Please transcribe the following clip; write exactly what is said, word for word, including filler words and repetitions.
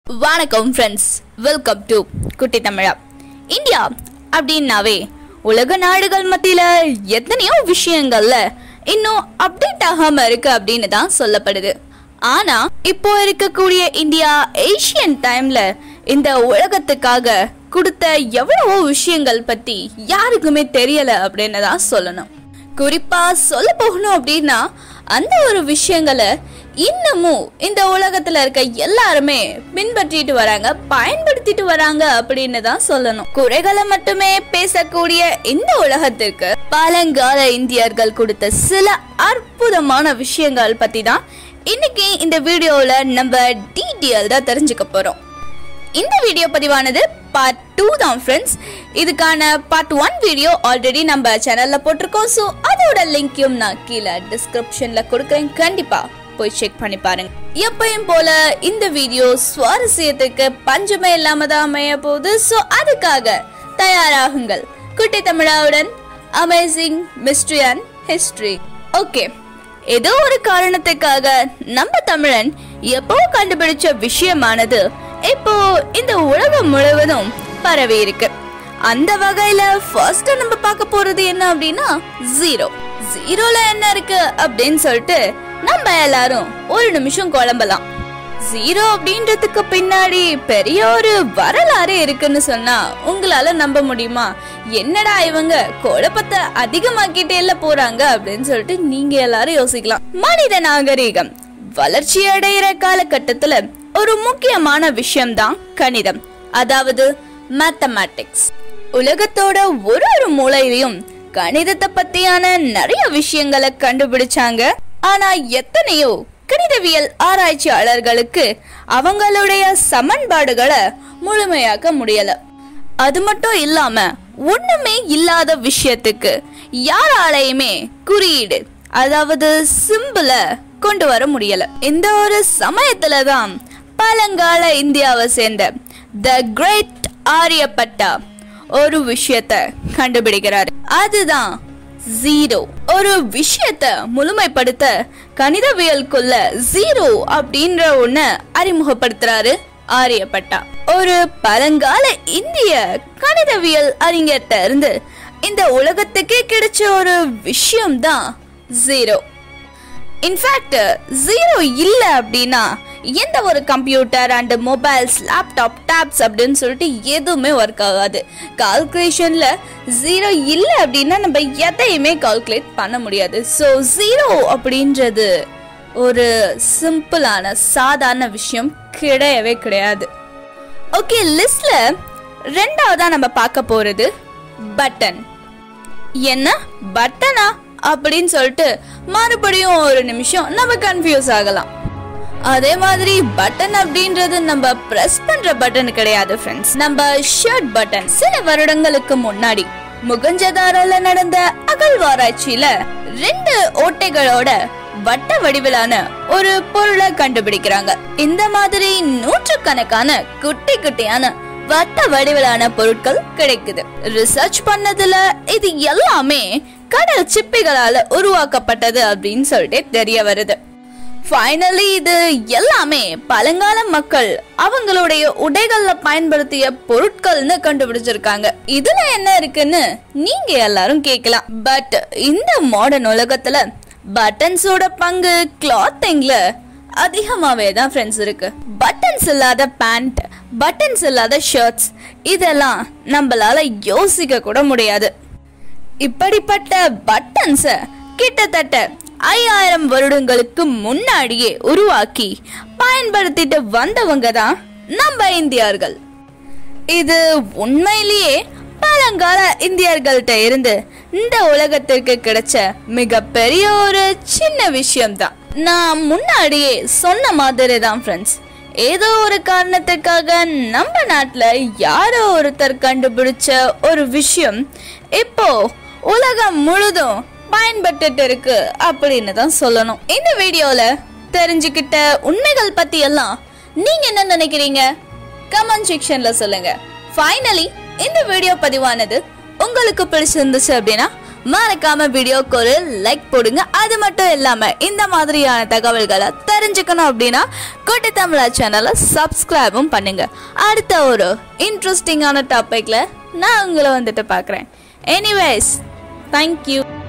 வணக்கம் friends, welcome to குட்டி தமிழா. India அப்படின்னாவே உலக நாடுகள் மத்தியில எத்தனையோ விஷயங்கள்ல இன்னும் அப்டேட் ஆகாம இருக்கு அப்படின்னு தான் சொல்லப்படுது. ஆனா இப்போ இருக்கக்கூடிய இந்தியா ஏசியன் டைம்ல இந்த உலகத்துக்காக கொடுத்த எவ்வளவோ விஷயங்கள் பத்தி யாருக்குமே தெரியல அப்படின்னு தான் சொல்லணும். குறிப்பா சொல்ல போகணும் அப்படின்னா அந்த ஒரு விஷயங்களை இன்னமும் இந்த உலகத்துல இருக்க எல்லாருமே பின்பற்றிட்டு வராங்க, பயன்படுத்திட்டு வராங்க அப்படின்னு தான் சொல்லணும். குறைகளை மட்டுமே பேசக்கூடிய இந்த உலகத்திற்கு பழங்கால இந்தியர்கள் கொடுத்த சில அற்புதமான விஷயங்கள் பத்தி தான் இன்னைக்கு இந்த வீடியோல நம்ம டீட்டெயில்டா தெரிஞ்சுக்க போறோம். இந்த வீடியோ பதிவானது பார்ட் டூ தான் ஃப்ரெண்ட்ஸ். இதுக்கான பார்ட் ஒன் வீடியோ ஆல்ரெடி நம்ம சேனல்ல போட்டிருக்கோம். ஸோ அதோட லிங்கையும் நான் கீழே டிஸ்கிரிப்ஷன்ல கொடுக்குறேன், கண்டிப்பா போய் செக் பண்ணி பாருங்க. எப்பயும் போல இந்த வீடியோ சுவாரஸ்யத்துக்கு பஞ்சமே இல்லாம தான் அமைய போகுது. ஸோ அதுக்காக தயாராகுங்கள். குட்டி தமிழாவுடன் amazing mystery and history. Okay, ஏதோ ஒரு காரணத்துக்காக நம்ம தமிழன் எப்போ கண்டுபிடிச்ச விஷயமானது இப்போ இந்த உலகம் முழுவதும் பரவி இருக்கு. அந்த வகையில ஃபர்ஸ்ட் நம்ம பார்க்க போறது என்ன அப்படின்னா ஜீரோ. ஜீரோல என்ன இருக்கு அப்படின்னு சொல்லிட்டு நம்ம எல்லாரும் ஒரு நிமிஷம் குழம்பலாம். ஜீரோ அப்படின்றதுக்கு பின்னாடி பெரிய ஒரு வரலாறு இருக்குன்னு சொன்னா உங்களால நம்ப முடியுமா? என்னடா இவங்க குழப்பத்தை அதிகமாக்கிட்டே இல்ல போறாங்க அப்படின்னு சொல்லிட்டு நீங்க எல்லாரும் யோசிக்கலாம். மனித நாகரீகம் வளர்ச்சி அடைகிற காலகட்டத்துல ஒரு முக்கியமான விஷயம் தான் கணிதம், அதாவது மேத்தமேட்டிக்ஸ். உலகத்தோட ஒரு ஒரு மூலையிலும் கணிதத்தை பத்தியான நிறைய விஷயங்களை கண்டுபிடிச்சாங்க. ஆனா எத்தனையோ கணிதவியல் ஆராய்ச்சியாளர்களுக்கு அவங்களுடைய சமன்பாடுகளை முழுமையாக்க முடியல. அது மட்டும் இல்லாம ஒண்ணுமே இல்லாத விஷயத்துக்கு யாராலையுமே குறியீடு, அதாவது சிம்பிள கொண்டு வர முடியல. இந்த ஒரு சமயத்துலதான் பழங்கால இந்தியாவை சேர்ந்த த கிரேட் ஆரியப்பட்டா ஒரு விஷயத்த கண்டுபிடிக்கிறாரு. அதுதான் ஜீரோ. ஒரு விஷயத்த முழுமைப்படுத்த கணிதவியலுக்குள்ள ஜீரோ அப்படின்ற ஒண்ணு அறிமுகப்படுத்துறாரு ஆரியப்பட்டா. ஒரு பழங்கால இந்திய கணிதவியல் அறிஞர்கிட்ட இருந்து இந்த உலகத்துக்கே கிடைச்ச ஒரு விஷயம் தான் ஜீரோ. இன்ஃபேக்ட் ஜீரோ இல்ல அப்படின்னா எந்த ஒரு computer and mobiles, laptop, tabs அப்படின்னு சொல்லிட்டு எதுவுமே ஒர்க் ஆகாது. கால்குலேஷன்ல ஜீரோ இல்லை அப்படின்னா நம்ம எதையுமே கால்குலேட் பண்ண முடியாது. ஸோ ஜீரோ அப்படின்றது ஒரு சிம்பிளான சாதாரண விஷயம் கிடையவே கிடையாது. ஓகே, லிஸ்ட்ல ரெண்டாவதா நம்ம பார்க்க போறது பட்டன். என்ன பட்டனா அப்படின்னு சொல்லிட்டு மறுபடியும் ஒரு நிமிஷம் நம்ம கன்ஃபியூஸ் ஆகலாம். அதே மாதிரி பட்டன் அப்படின்றது நம்ம பிரஸ் பண்ற பட்டன் கிடையாது ஃப்ரெண்ட்ஸ், நம்ம ஷர்ட் பட்டன். சில வருடங்களுக்கு முன்னாடி முகஞ்சதாரால நடந்த அகழ்வாராய்ச்சியில ரெண்டு ஓட்டைகளோட வட்ட வடிவிலான ஒரு பொருளை கண்டுபிடிக்கிறாங்க. இந்த மாதிரி நூற்றுக்கணக்கான குட்டி குட்டியான வட்ட வடிவிலான பொருட்கள் கிடைக்குது. ரிசர்ச் பண்ணதுல இது எல்லாமே கடல் சிப்பிகளால உருவாக்கப்பட்டது அப்படின்னு சொல்லிட்டு தெரிய வருது. ஃபைனலி இது எல்லாமே பழங்கால மக்கள் அவங்களுடைய உடைகள்ல பயன்படுத்திய பொருட்கள்னு கண்டுபிடிச்சிருக்காங்க. இதுல என்ன இருக்குன்னு நீங்க எல்லாரும் கேட்கலாம். பட் இந்த மாடர்ன் உலகத்துல பட்டன்ஸோட பங்கு கிளாத்திங்ல அதிகமாவே தான் ஃப்ரெண்ட்ஸ் இருக்கு. பட்டன்ஸ் இல்லாத பேண்ட், பட்டன்ஸ் இல்லாத ஷர்ட்ஸ் இதெல்லாம் நம்மளால யோசிக்க கூட முடியாது. இப்படிப்பட்ட பட்டன்ஸ கிட்டத்தட்ட ஐயாயிரம் வருடங்களுக்கு முன்னாடியே உருவாக்கி பயன்படுத்திட்டு வந்தவங்க தான் நம்ம இந்தியர்கள். இது உண்மையிலேயே பழங்கால இந்தியர்கள்ட்ட இருந்து இந்த உலகத்திற்கு கிடைச்ச மிகப்பெரிய ஒரு சின்ன விஷயம் தான். நான் முன்னாடியே சொன்ன மாதிரி தான் ஃப்ரெண்ட்ஸ், ஏதோ ஒரு காரணத்துக்காக நம்ம நாட்டுல யாரோ ஒருத்தர் கண்டுபிடிச்ச ஒரு விஷயம் இப்போ உலகம் முழுதும் பயன்பட்டு இருக்கு அப்படின்னு தான் சொல்லணும். இந்த வீடியோல தெரிஞ்சுக்கிட்ட உண்மைகள் பத்தி எல்லாம் நீங்க என்ன நினைக்கிறீங்க? கமெண்ட் செக்ஷன்ல சொல்லுங்க. ஃபைனலி இந்த வீடியோ பதிவானது உங்களுக்கு பிடிச்சிருந்துச்சு அப்படின்னா மறக்காம வீடியோக்கு ஒரு லைக் போடுங்க. அது மட்டும் இல்லாம இந்த மாதிரியான தகவல்களை தெரிஞ்சுக்கணும் அப்படின்னா குட்டி தமிழா சேனலை சப்ஸ்கிரைபும் பண்ணுங்க. அடுத்த ஒரு இன்ட்ரெஸ்டிங்கான டாபிக்ல நான் உங்களை வந்துட்டு பார்க்குறேன். Anyways, thank you.